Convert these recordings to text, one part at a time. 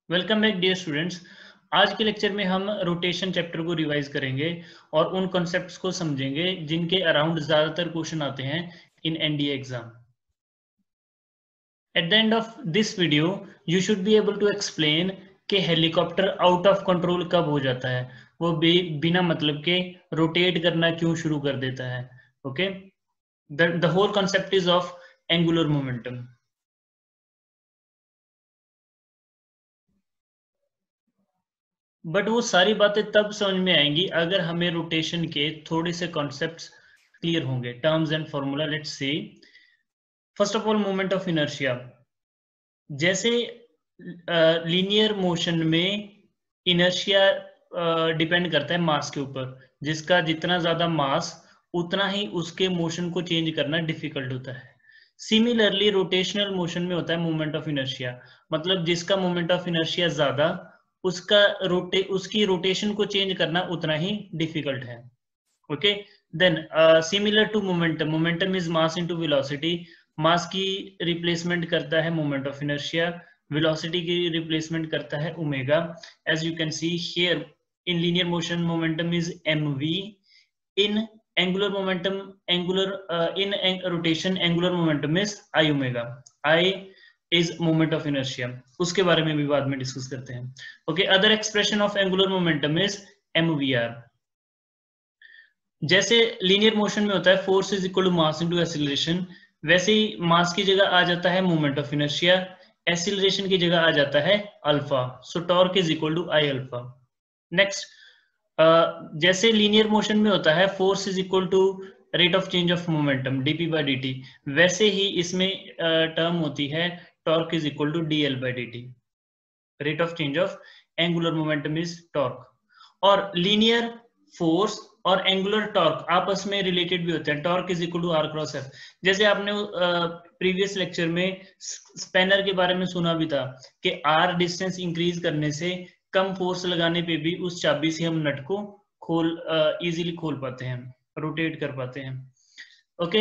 Welcome back dear students. आज के lecture में हम रोटेशन चैप्टर को रिवाइज करेंगे और उन कॉन्सेप्ट्स को समझेंगे जिनके अराउंड ज्यादातर क्वेश्चन आते हैं in NDA exam. At the end of this video you should be able to explain कि हेलीकॉप्टर आउट ऑफ कंट्रोल कब हो जाता है, वो बिना मतलब के रोटेट करना क्यों शुरू कर देता है। Okay, the whole concept is of angular momentum. But वो सारी बातें तब समझ में आएंगी अगर हमें रोटेशन के थोड़े से कॉन्सेप्ट्स क्लियर होंगे। Terms and formula, let's see. First of all, moment of inertia. जैसे लीनियर मोशन में इनर्शिया डिपेंड करता है मास के ऊपर। जिसका जितना ज्यादा मास उतना ही उसके मोशन को चेंज करना डिफिकल्ट होता है। सिमिलरली रोटेशनल मोशन में होता है मोमेंट ऑफ इनर्शिया, मतलब जिसका मोमेंट ऑफ इनर्शिया ज्यादा उसकी रोटेशन को चेंज करना उतना ही डिफिकल्ट है। Okay, then similar to momentum, momentum is mass into velocity. Mass की रिप्लेसमेंट करता है मोमेंट ऑफ इनर्शिया, वेलोसिटी की रिप्लेसमेंट करता है omega. As you can see here, in linear motion momentum is mv, in angular momentum, in rotation angular momentum is I omega. I is moment of inertia, उसके बारे में भी बाद में discuss करते हैं। Okay, other expression of angular momentum is mvr। जैसे linear motion में होता है force is equal to mass into acceleration, वैसे ही मास की जगह आ जाता है मोमेंट ऑफ इनर्शिया, एक्सीलरेशन की जगह आ जाता है alpha. So torque is equal to I alpha. Next, जैसे लीनियर मोशन में होता है force is equal to rate of change of momentum DP by D T, वैसे ही इसमें टर्म होती है torque is equal to D L by D T. Rate of change of angular momentum is torque. और linear force और angular torque आपस में related भी होते हैं। Torque is equal to R cross F. जैसे आपने प्रीवियस लेक्चर में स्पैनर के बारे में सुना भी था कि आर डिस्टेंस इंक्रीज करने से कम फोर्स लगाने पे भी उस चाबी से हम नट को इजीली खोल पाते हैं, रोटेट कर पाते हैं। ओके,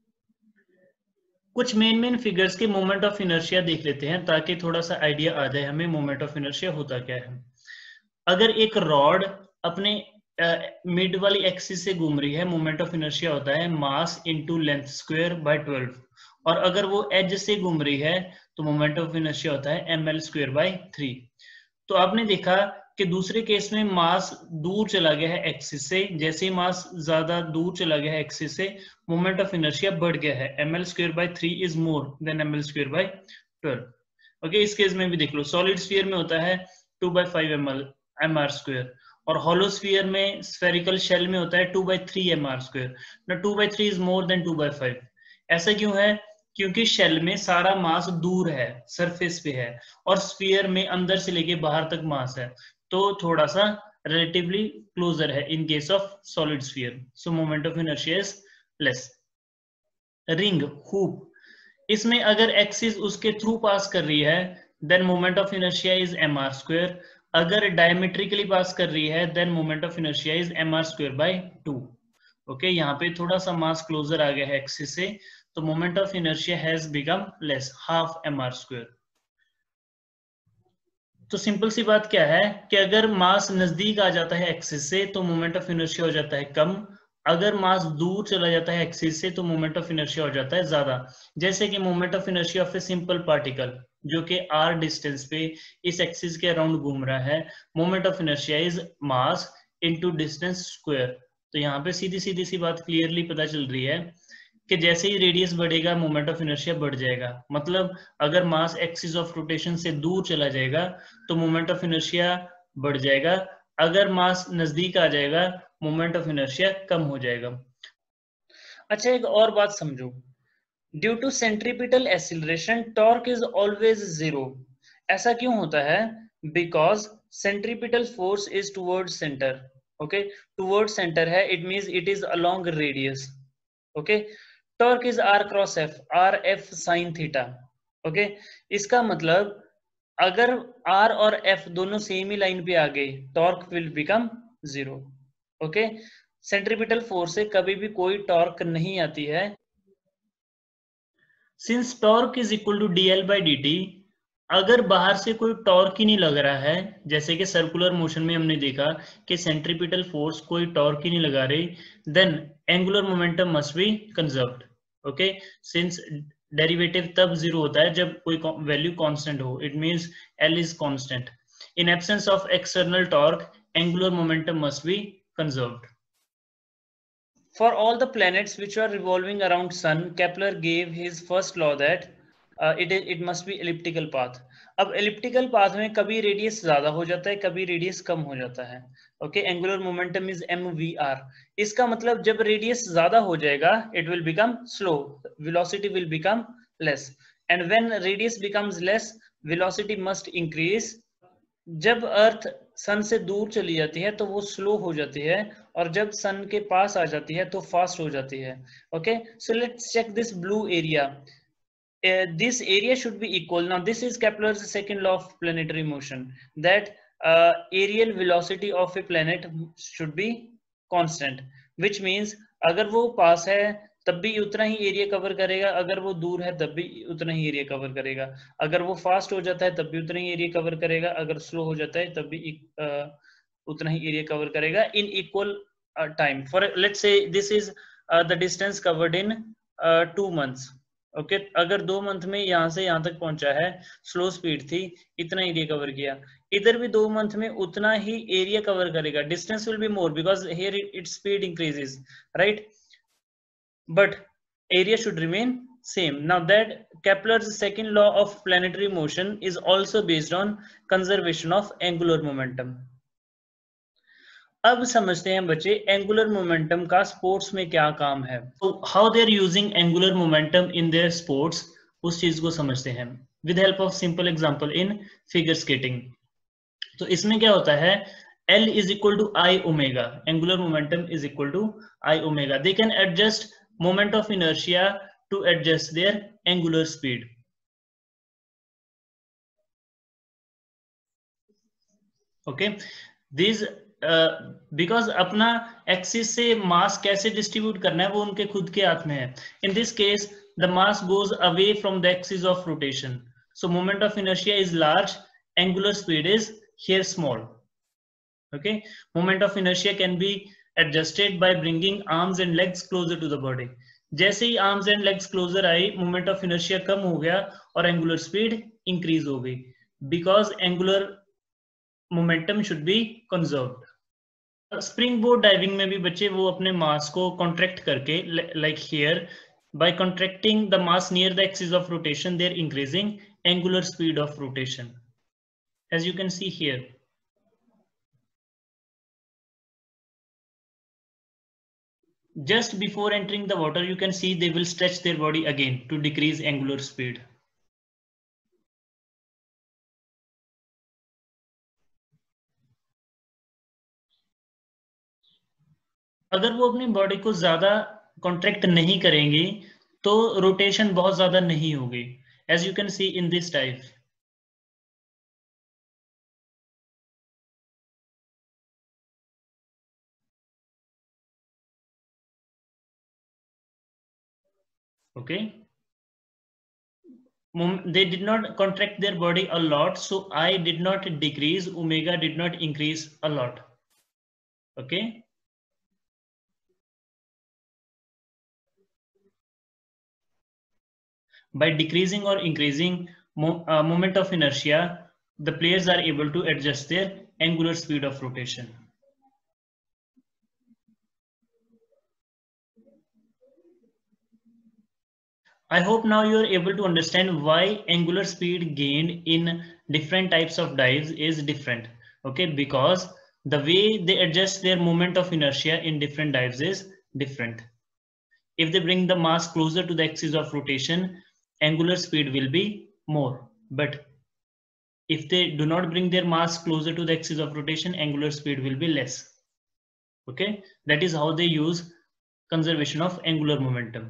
कुछ मेन फिगर्स के मोमेंट ऑफ इनर्शिया देख लेते हैं ताकि थोड़ा सा आइडिया आ जाए हमें मोमेंट ऑफ इनर्शिया होता क्या है। अगर एक रॉड अपने मिड वाली एक्सिस से घूम रही है, मोमेंट ऑफ इनर्शिया होता है mass into length square by 12। और अगर वो एज से घूम रही है तो मोमेंट ऑफ इनर्शिया होता है ml स्क्वायर बाय 3। तो आपने देखा कि दूसरे केस में मास दूर चला गया है एक्सिस से, जैसे ही मास ज्यादा दूर चला गया है एक्सिस से मोमेंट ऑफ इनर्शिया बढ़ गया है। ml square by 3 is more than ml square by 12। Okay, इस केस में भी देख लो, सॉलिड स्फीयर में होता है 2/5 mr स्क्वायर, और हॉलो स्फीयर में स्फेरिकल शेल में होता है 2/3 mr स्क्वायर। ना 2/3 इज मोर देन 2/5। ऐसा क्यों है? क्योंकि शेल में सारा मास दूर है, सरफेस पे है, और स्फीयर में अंदर से लेके बाहर तक मास है, तो थोड़ा सा रिलेटिवली क्लोजर है in case of solid sphere. So moment of inertia is less. Ring, hoop, इसमें अगर एक्सिस उसके थ्रू पास कर रही है then moment of inertia is mr square. अगर डायमेट्रिकली पास कर रही है then moment of inertia is mr square by 2। Okay, यहाँ पे थोड़ा सा मास क्लोजर आ गया है एक्सिस से, तो moment of inertia has become less, half mr square. तो सिंपल सी बात क्या है कि अगर मास नजदीक आ जाता है एक्सिस से तो मोमेंट ऑफ इनर्शिया हो जाता है कम, अगर मास दूर चला जाता है एक्सिस से तो मोमेंट ऑफ इनर्शिया हो जाता है ज्यादा। जैसे कि moment of inertia of a simple particle जो कि r डिस्टेंस पे इस एक्सिस के अराउंड घूम रहा है, moment of inertia is mass into distance square. तो यहाँ पे सीधी सीधी सी बात क्लियरली पता चल रही है कि जैसे ही रेडियस बढ़ेगा मोमेंट ऑफ इनर्शिया बढ़ जाएगा। मतलब अगर मास एक्सिस ऑफ रोटेशन से दूर चला जाएगा तो मोमेंट ऑफ इनर्शिया बढ़ जाएगा, अगर मास नजदीक आ जाएगा मोमेंट ऑफ इनर्शिया कम हो जाएगा। अच्छा, एक और बात समझो, due to centripetal acceleration torque is always zero. ऐसा क्यों होता है? Because centripetal force is toward centre. Okay, toward centre है, it means it is along radius. Okay, torque is R cross F, R F sine theta. Okay, इसका मतलब अगर are और F दोनों सेम ही लाइन पे आ गए torque will become zero. Okay, centripetal force से कभी भी कोई टॉर्क नहीं आती है। Since torque is equal to dl by dt, अगर बाहर से कोई टॉर्क ही नहीं लग रहा है, जैसे कि सर्कुलर मोशन में हमने देखा कि सेंट्रीपिटल फोर्स कोई टॉर्क ही नहीं लगा रही, then angular momentum must be conserved. Okay, since derivative तब जीरो होता है जब कोई वैल्यू कांस्टेंट हो. It means L is constant. In absence of external torque, angular momentum must be conserved. For all the planets which are revolving around Sun, Kepler gave his first law that it must be elliptical path. अब elliptical path में कभी radius ज्यादा हो जाता है, कभी radius कम हो जाता है. Okay, angular momentum is mvr. इसका मतलब जब रेडियस ज्यादा हो जाएगा, it will become slow, velocity will become less, and when radius becomes less, velocity must increase. जब अर्थ सन से दूर चली जाती है तो वो स्लो हो जाती है, और जब सन के पास आ जाती है तो फास्ट हो जाती है. Okay, so let's check this blue area. This area should be equal. Now this is Kepler's second law of planetary motion, that aerial velocity of a planet should be constant, which means अगर वो पास है तब भी उतना ही area cover करेगा, अगर वो दूर है तब भी उतना ही एरिया कवर करेगा, अगर वो फास्ट हो जाता है तब भी उतना ही एरिया कवर करेगा, अगर स्लो हो जाता है तब भी उतना ही एरिया कवर करेगा in equal time. For let's say this is the distance covered in 2 months. Okay, अगर 2 मंथ में यहाँ से यहाँ तक पहुंचा है, स्लो स्पीड थी, इतना एरिया कवर किया, इधर भी 2 मंथ में उतना ही एरिया कवर करेगा. Distance will be more because here its speed increases, right, but area should remain same. Now that Kepler's second law of planetary motion is also based on conservation of angular momentum. अब समझते हैं बच्चे angular momentum का sports में क्या काम है. तो how they are using angular momentum in their sports, उस चीज को समझते हैं with help of simple example in figure skating. तो इसमें क्या होता है, L is equal to I omega, angular momentum is equal to I omega. They can adjust moment of inertia to adjust their angular speed. Okay, these because अपना axis से mass कैसे distribute करना है वो उनके खुद के हाथ में है. In this case, the mass goes away from the axis of rotation. So moment of inertia is large, angular speed is here small. Okay, moment of inertia can be adjusted by bringing arms and legs closer to the body. जैसे ही arms and legs closer I, moment of inertia कम हो गया और angular speed increase हो गई, because angular momentum should be conserved. Spring board diving में भी बच्चे वो अपने मास को कॉन्ट्रैक्ट करके, like here, by contracting the mass near the axis of rotation, they're increasing angular speed of rotation, as you can see here. Just before entering the water, you can see they will stretch their body again to decrease angular speed. अगर वो अपनी body को ज्यादा contract नहीं करेंगे तो rotation बहुत ज्यादा नहीं होगी, as you can see in this type. Okay, they did not contract their body a lot, so I did not decrease, omega did not increase a lot. Okay, by decreasing or increasing moment of inertia, the players are able to adjust their angular speed of rotation. I hope now you are able to understand why angular speed gained in different types of dives is different. Okay, because the way they adjust their moment of inertia in different dives is different. If they bring the mass closer to the axis of rotation, angular speed will be more. But if they do not bring their mass closer to the axis of rotation, angular speed will be less. Okay, that is how they use conservation of angular momentum.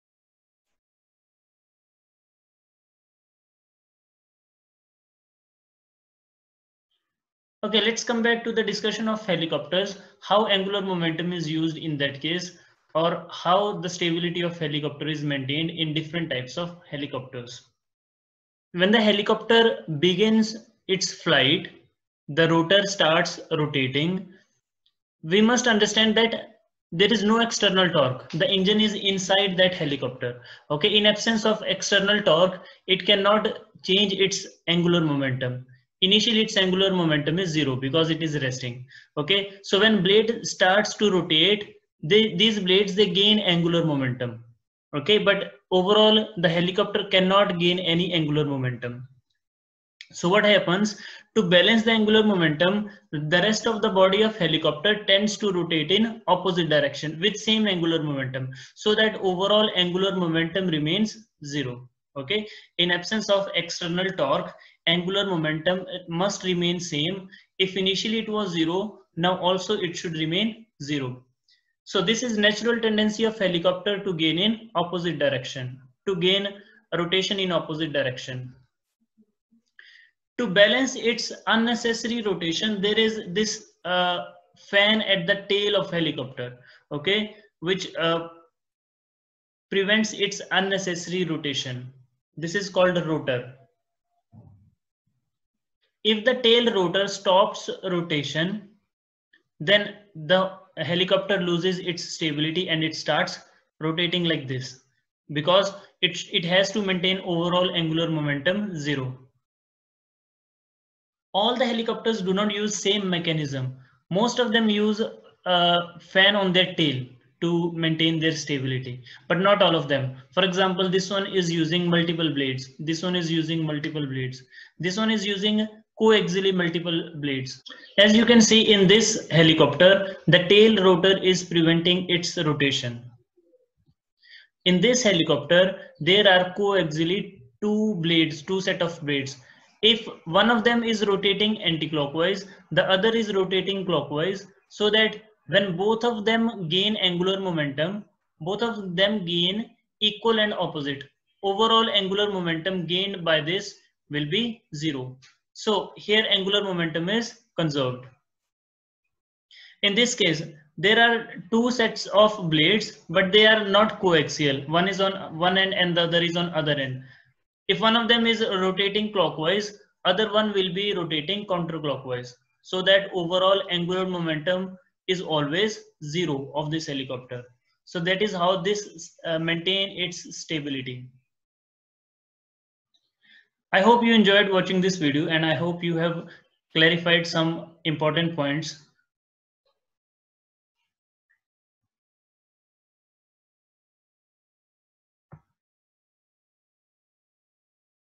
Okay, let's come back to the discussion of helicopters, how angular momentum is used in that case, or how the stability of helicopter is maintained in different types of helicopters. When the helicopter begins its flight, the rotor starts rotating. We must understand that there is no external torque. The engine is inside that helicopter. Okay, in absence of external torque, it cannot change its angular momentum. Initially, its angular momentum is zero because it is resting. Okay, so when blade starts to rotate, these blades they gain angular momentum. Okay, but overall, the helicopter cannot gain any angular momentum. So what happens, to balance the angular momentum, the rest of the body of helicopter tends to rotate in opposite direction with same angular momentum, so that overall angular momentum remains zero. Okay, in absence of external torque, angular momentum must remain same. If initially it was zero, now also it should remain zero. So this is natural tendency of helicopter to gain in opposite direction, to gain rotation in opposite direction. To balance its unnecessary rotation, there is this fan at the tail of helicopter, okay, which prevents its unnecessary rotation. This is called a rotor. If the tail rotor stops rotation, then the helicopter loses its stability and it starts rotating like this, because it has to maintain overall angular momentum zero. All the helicopters do not use same mechanism. Most of them use a fan on their tail to maintain their stability, but not all of them. For example, this one is using multiple blades. This one is using multiple blades. This one is using coaxially multiple blades. As you can see in this helicopter, the tail rotor is preventing its rotation. In this helicopter, there are coaxially two blades, two set of blades. If one of them is rotating anti-clockwise, the other is rotating clockwise, so that when both of them gain angular momentum, both of them gain equal and opposite. Overall angular momentum gained by this will be zero. So here angular momentum is conserved. In this case, there are two sets of blades, but they are not coaxial. One is on one end and the other is on other end. If one of them is rotating clockwise, other one will be rotating counterclockwise, so that overall angular momentum is always zero of this helicopter. So that is how this maintain its stability. I hope you enjoyed watching this video, and I hope you have clarified some important points